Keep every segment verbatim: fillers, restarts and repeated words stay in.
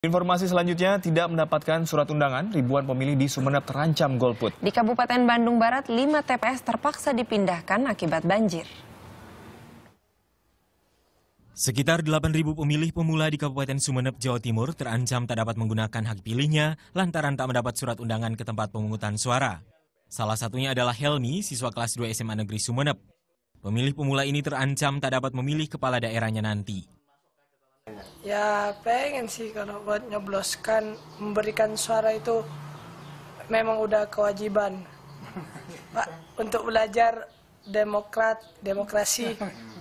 Informasi selanjutnya, tidak mendapatkan surat undangan, ribuan pemilih di Sumeneb terancam golput. Di Kabupaten Bandung Barat, lima T P S terpaksa dipindahkan akibat banjir. Sekitar delapan ribu pemilih pemula di Kabupaten Sumeneb, Jawa Timur terancam tak dapat menggunakan hak pilihnya lantaran tak mendapat surat undangan ke tempat pemungutan suara. Salah satunya adalah Helmi, siswa kelas dua S M A Negeri Sumeneb. Pemilih pemula ini terancam tak dapat memilih kepala daerahnya nanti. Ya pengen sih kalau buat nyobloskan, memberikan suara itu memang udah kewajiban Pak untuk belajar demokrat, demokrasi.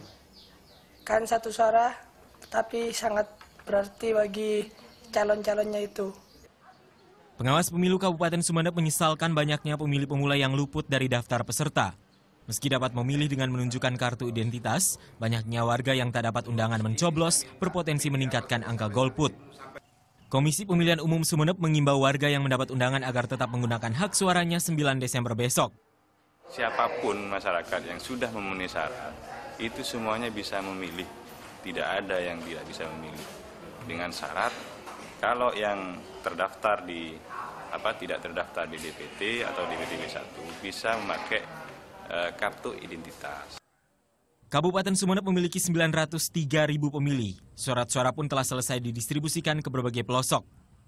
Kan satu suara tapi sangat berarti bagi calon-calonnya itu. Pengawas Pemilu Kabupaten Sumeneb menyesalkan banyaknya pemilih pemula yang luput dari daftar peserta. Meski dapat memilih dengan menunjukkan kartu identitas, banyaknya warga yang tak dapat undangan mencoblos berpotensi meningkatkan angka golput. Komisi Pemilihan Umum Sumeneb mengimbau warga yang mendapat undangan agar tetap menggunakan hak suaranya sembilan Desember besok. Siapapun masyarakat yang sudah memenuhi syarat, itu semuanya bisa memilih. Tidak ada yang tidak bisa memilih. Dengan syarat, kalau yang terdaftar di apa tidak terdaftar di D P T atau D P T B satu bisa memakai kartu identitas. Kabupaten Sumeneb memiliki sembilan ratus tiga ribu pemilih. Surat suara pun telah selesai didistribusikan ke berbagai pelosok.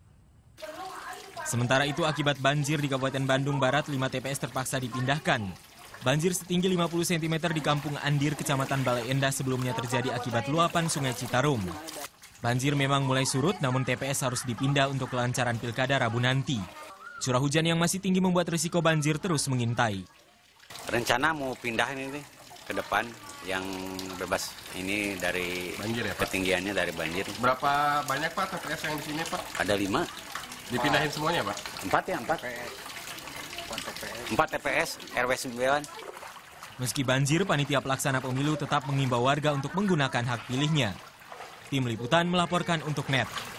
Sementara itu, akibat banjir di Kabupaten Bandung Barat, lima T P S terpaksa dipindahkan. Banjir setinggi lima puluh sentimeter di Kampung Andir, Kecamatan Bale Endah sebelumnya terjadi akibat luapan Sungai Citarum. Banjir memang mulai surut, namun T P S harus dipindah untuk kelancaran pilkada Rabu nanti. Curah hujan yang masih tinggi membuat risiko banjir terus mengintai. Rencana mau pindah ini ke depan yang bebas ini dari banjir ya, Pak? Ketinggiannya dari banjir. Berapa banyak Pak T P S yang di sini Pak? Ada lima. Dipindahin semuanya Pak? Empat ya, empat. Empat T P S R W sembilan. Meski banjir, panitia pelaksana pemilu tetap mengimbau warga untuk menggunakan hak pilihnya. Tim Liputan melaporkan untuk N E T.